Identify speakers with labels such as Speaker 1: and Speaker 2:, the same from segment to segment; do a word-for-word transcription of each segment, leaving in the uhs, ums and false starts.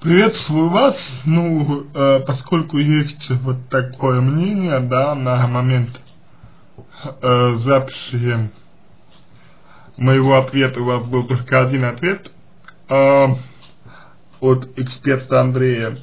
Speaker 1: Приветствую вас. Ну, э, поскольку есть вот такое мнение, да, на момент э, записи моего ответа у вас был только один ответ э, от эксперта Андрея.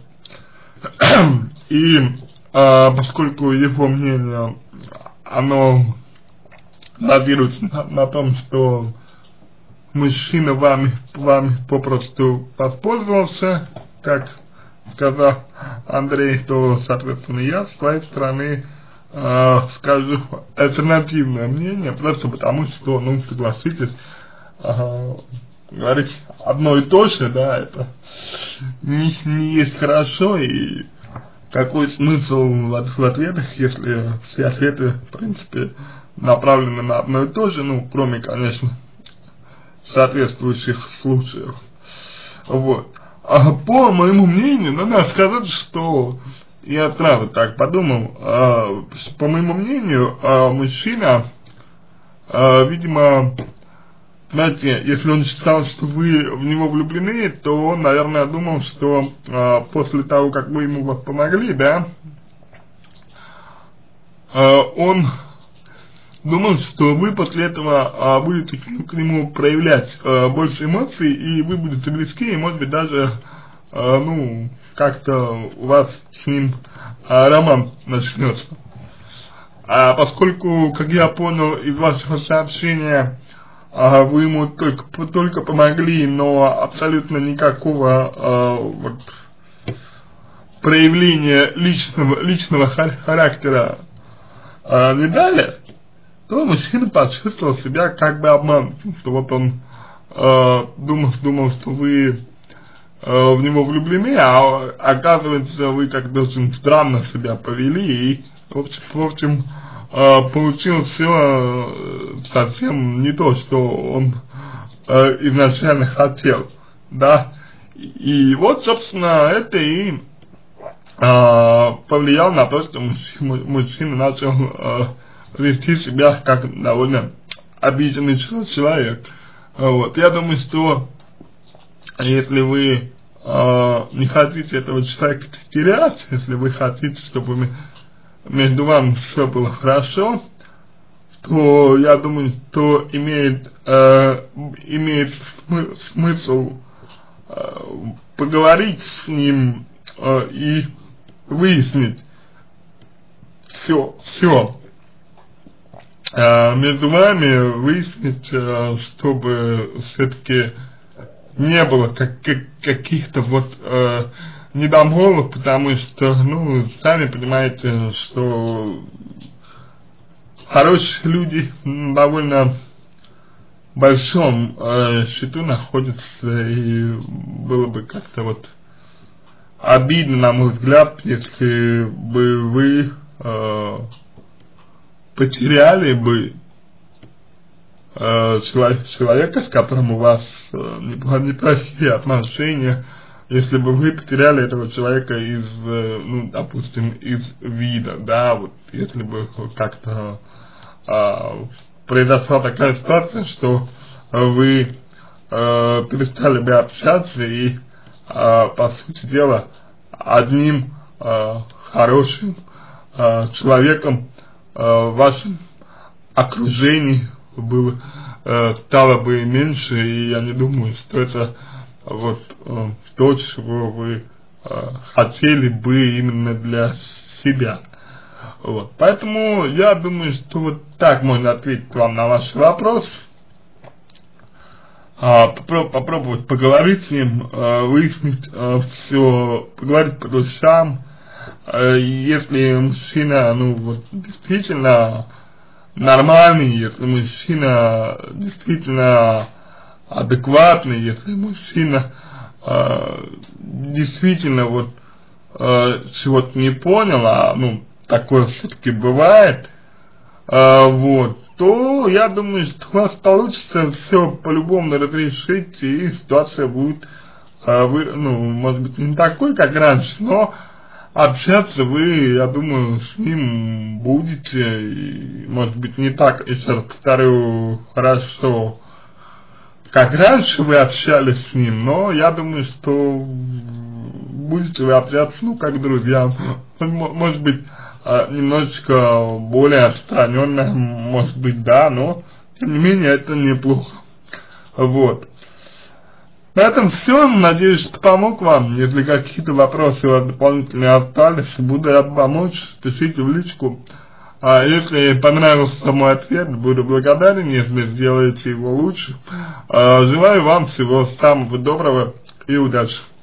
Speaker 1: И э, поскольку его мнение, оно базируется на, на том, что мужчина вами, вами попросту воспользовался, как сказал Андрей, то, соответственно, я с своей стороны э, скажу альтернативное мнение, просто потому что, ну, согласитесь, э, говорить одно и то же, да, это не, не есть хорошо, и какой смысл в, в ответах, если все ответы, в принципе, направлены на одно и то же, ну, кроме, конечно, соответствующих случаев. Вот. А по моему мнению, надо сказать, что я сразу так подумал, а, по моему мнению, а, мужчина, а, видимо, знаете, если он считал, что вы в него влюблены, то он, наверное, думал, что а, после того, как вы ему вот помогли, да, а, он думал, что вы после этого а, будете к нему проявлять а, больше эмоций, и вы будете близки, и, может быть, даже, а, ну, как-то у вас с ним а, роман начнется. А поскольку, как я понял из вашего сообщения, а, вы ему только, только помогли, но абсолютно никакого а, вот, проявления личного, личного характера а, не дали, то мужчина почувствовал себя как бы обманутым, что вот он э, думал, думал, что вы э, в него влюблены, а оказывается, вы как-то очень странно себя повели, и в общем, в общем э, получилось все совсем не то, что он э, изначально хотел, да, и, и вот, собственно, это и э, повлияло на то, что мужчина, мужчина начал э, вести себя как довольно обиженный человек. Вот. Я думаю, что если вы э, не хотите этого человека терять, если вы хотите, чтобы между вами все было хорошо, то я думаю, что имеет, э, имеет смы смысл э, поговорить с ним э, и выяснить все, все. Между вами выяснить, чтобы все-таки не было как, как, каких-то вот э, недомолвок, потому что, ну, сами понимаете, что хорошие люди в довольно большом э, счету находятся, и было бы как-то вот обидно, на мой взгляд, если бы вы э, потеряли бы э, человека, с которым у вас э, неплохие отношения, если бы вы потеряли этого человека из, э, ну, допустим, из вида, да, вот, если бы как-то э, произошла такая ситуация, что вы э, перестали бы общаться и, э, по сути дела, одним э, хорошим э, человеком в вашем окружении было, э, стало бы меньше, и я не думаю, что это вот э, то, чего вы э, хотели бы именно для себя. Вот. Поэтому я думаю, что вот так можно ответить вам на ваш вопрос. А, попро попробовать поговорить с ним, э, выяснить э, все, поговорить по душам. Если мужчина, ну, вот, действительно нормальный, если мужчина действительно адекватный, если мужчина э, действительно вот э, чего-то не понял, а, ну, такое все-таки бывает, э, вот, то я думаю, что у вас получится все по-любому разрешить, и ситуация будет, э, вы, ну, может быть, не такой, как раньше, но общаться вы, я думаю, с ним будете, и, может быть, не так, еще раз повторю, хорошо, как раньше вы общались с ним, но я думаю, что будете вы общаться, ну, как друзья, может быть, немножечко более отстраненно, может быть, да, но, тем не менее, это неплохо, вот. На этом все, надеюсь, что помог вам. Если какие-то вопросы у вас дополнительные остались, буду рад помочь, пишите в личку. А если понравился мой ответ, буду благодарен, если сделаете его лучше. А, желаю вам всего самого доброго и удачи.